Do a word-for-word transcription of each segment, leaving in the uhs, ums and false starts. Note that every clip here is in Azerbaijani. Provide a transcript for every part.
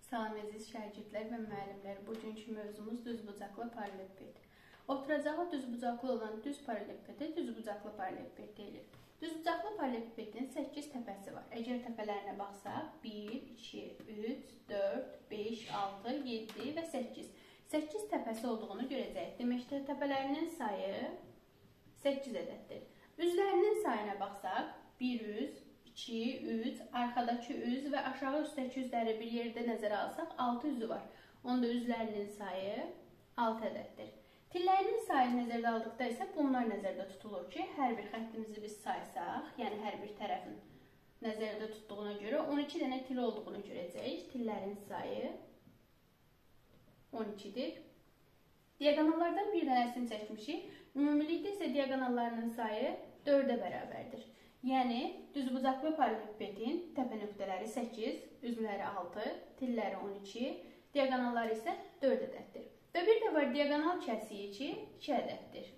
Salam əziz şagirdlər və müəllimlər. Bugünkü mövzumuz düzbucaqlı paralellepiped. Oturacağı düzbucaqlı olan düz paralellepipedə düzbucaqlı paralellepiped deyilir. Düzbucaqlı paralellepipedin səkkiz təpəsi var. Əgər təpələrinə baxsaq, bir, iki, üç, dörd, beş, altı, yeddi və səkkiz. səkkiz təpəsi olduğunu görəcəyik. Deməkdir, təpələrinin sayı səkkiz ədəddir. Üzlərinin sayına baxsaq, bir üz, iki, üç, arxadakı üz və aşağı üstdəki üzləri bir yerdə nəzərə alsaq, altı üzü var. Onda üzlərinin sayı altı ədəddir. Tillərinin sayını nəzərdə aldıqda isə bunlar nəzərdə tutulur ki, hər bir xəttimizi biz saysaq, yəni hər bir tərəfin nəzərdə tutduğuna görə on iki dənə til olduğunu görəcəyik. Tillərin sayı on ikidir. Diagonallardan bir dənəsini çəkmişik. Ümumilikdə isə diagonallarının sayı dördə bərabərdir. Yəni, düzbucaqlı paralellepipedin təpə nöqtələri səkkiz, üzləri altı, tilləri on iki, diagonalları isə dörd ədəddir. Və bir də var diagonal kəsiyi ki, iki ədəddir.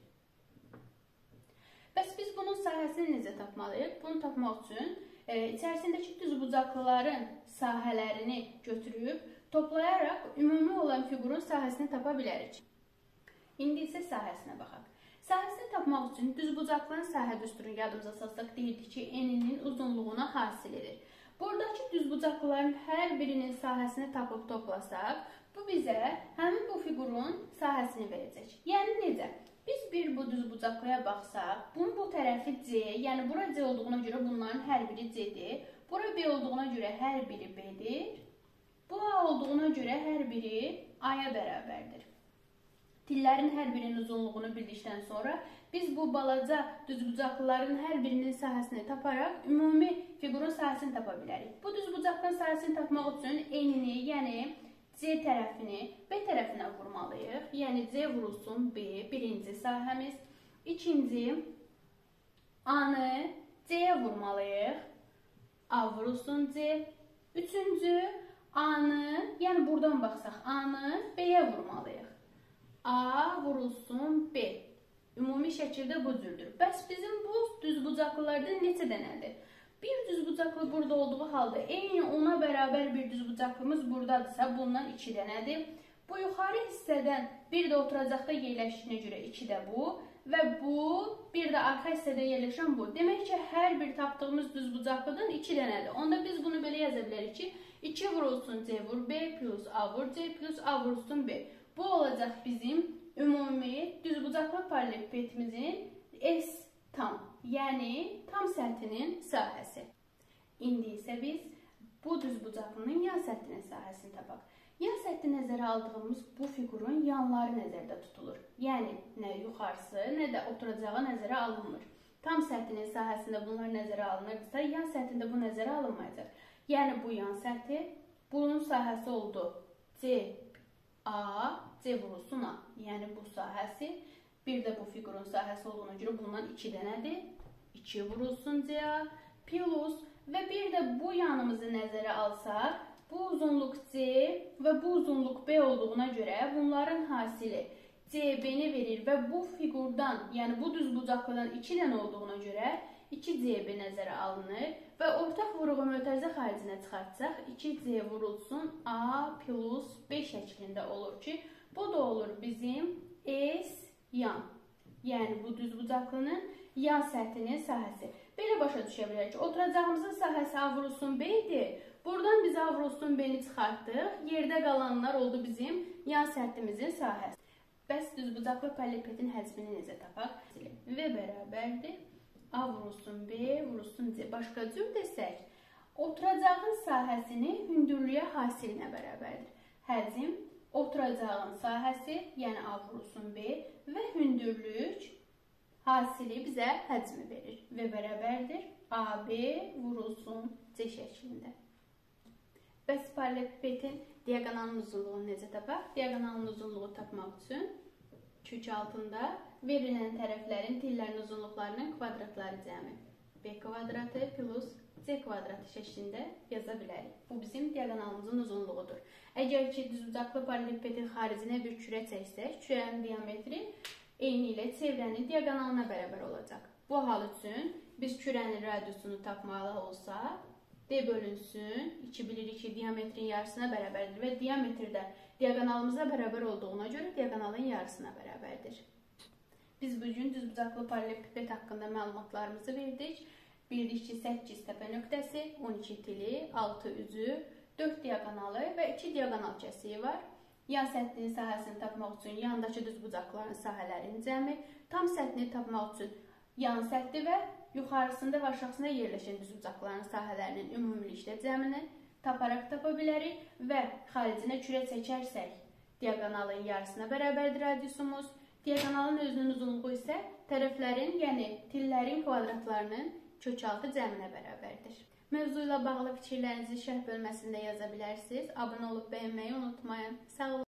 Bəs biz bunun sahəsini necə tapmalıyıq? Bunu tapmaq üçün e, içərisindəki düzbucaqlıların sahələrini götürüb, toplayaraq ümumi olan fiqurun sahəsini tapa bilərik. İndi isə sahəsinə baxaq. Sahəsini tapmaq üçün düzbucaqlının sahə düsturunu yadımıza salsaq, deyirdik ki, eninin uzunluğuna hasil edir. Buradakı düzbucaqlıların hər birinin sahəsini tapıb toplasaq, bu bizə həmin bu fiqurun sahəsini verəcək. Yəni necə? Biz bir bu düzbucaqlıya baxsaq, bunun bu tərəfi C, yəni bura C olduğuna görə bunların hər biri C'dir. Bura B olduğuna görə hər biri B'dir. Bu A olduğuna görə hər biri A-ya bərabərdir. Tillərin hər birinin uzunluğunu bildikdən sonra biz bu balaca düzbucaqlıların hər birinin sahəsini taparaq ümumi fiqurun sahəsini tapa bilərik. Bu düzbucaqlının sahəsini tapmaq üçün enini, yəni C tərəfini B tərəfinə vurmalıyıq. Yəni C vurulsun B, birinci sahəmiz. İkinci A-nı C-yə vurmalıyıq. A vurulsun C. Üçüncü A-nı, yəni buradan baxsaq A-nı B-yə vurmalıyıq. A vurulsun B. Ümumi şəkildə bu cürdür. Bəs bizim bu düzbucaqlılardan neçə dənədir? Bir düzbucaqlı burada olduğu halda eyni ona bərabər bir düzbucaqlımız buradadırsa bundan iki dənədir. Bu yuxarı hissədən bir də oturacaqda yerləşdiyinə görə iki də bu və bu bir də arxa hissədə yerləşən bu. Demək ki, hər bir tapdığımız düzbucaqlıdan iki dənədir. Onda biz bunu belə yaza bilərik ki, iki vurulsun C vur B plus A vur C plus A vurulsun B. Bu olacaq bizim ümumi düzbucaqlı paralellepipedimizin S tam, yəni tam səthinin sahəsi. İndi isə biz bu düzbucaqlının yan səthinin sahəsini tapaq. Yan səthi nəzərə aldığımız bu fiqurun yanları nəzərdə tutulur. Yəni, nə yuxarısı, nə də oturacağı nəzərə alınmır. Tam səthinin sahəsində bunlar nəzərə alınırsa, yan səthində bu nəzərə alınmayacaq. Yəni, bu yan səthi, bunun sahəsi oldu C, A, C vurulsun A. Yəni, bu sahəsi, bir də bu fiqurun sahəsi olduğuna görə bundan iki dənədir. iki vurulsun C A, plus və bir də bu yanımızı nəzərə alsaq, bu uzunluq C və bu uzunluq B olduğuna görə bunların hasili C B-ni verir və bu fiqurdan, yəni bu düzbucaqlıdan iki dənə olduğuna görə iki C B nəzərə alınır və ortaq vuruğu mötərizə xaricinə çıxartsaq, iki C vurulsun A plus B şəklində olur ki, bu da olur bizim S yan. Yəni, bu düzbucaqlının yan səthinin sahəsi. Belə başa düşə bilərik ki, oturacağımızın sahəsi A vurulsun B idi. Buradan biz A vurulsun B-ni çıxartdıq. Yerdə qalanlar oldu bizim yan səthimizin sahəsi. Bəs düzbucaqlı paralellepipedin həcmini necə tapaq? V bərabərdir. A vurulsun B, vurulsun C. Başqa cür desək, oturacağın sahəsini hündürlüyə hasilinə bərabərdir. Həcm, oturacağın sahəsi, yəni A vurulsun B və hündürlük hasili bizə həcmi verir. V bərabərdir. A B vurulsun C şəklində. Bəs paralellepipedin diagonalının uzunluğunu necə tapaq? Diagonalının uzunluğu tapmaq üçün kök altında verilən tərəflərin tillərin uzunluqlarının kvadratları cəmi B kvadratı plus C kvadratı şəklində yaza bilərik. Bu bizim diagonalımızın uzunluğudur. Əgər ki, düzbucaqlı paralellepipedin xaricinə bir kürə çəksək, kürənin diametri eyni ilə çevrənin diagonalına bərabər olacaq. Bu hal üçün biz kürənin radiusunu tapmalı olsaq, D bölünsün, iki bilirik ki diametrin yarısına bərabərdir və diametr də diaqonalımıza bərabər olduğuna görə diaqonalın yarısına bərabərdir. Biz bugün düzbucaqlı paralelpiped haqqında məlumatlarımızı verdik. Bildik ki, səkkiz təpə nöqtəsi, on iki tili, altı üzü, dörd diaqonalı və iki diaqonal kəsiyi var. Yan səthinin sahəsini tapmaq üçün yandakı düzbucaqların sahələrinin cəmi, tam səthini tapmaq üçün yan səthi və yuxarısında və aşağısında yerləşən düzbucaqların sahələrinin ümumilikdə cəmini taparaq tapa bilərik və xaricinə kürə çəkərsək, diaqonalın yarısına bərabərdir radiusumuz. Diaqonalın özünün uzunluğu isə tərəflərin, yəni tillərin kvadratlarının kökaltı cəminə bərabərdir. Mövzu ilə bağlı fikirlərinizi şərh bölməsində yaza bilərsiniz. Abunə olub bəyənməyi unutmayın. Sağ olun.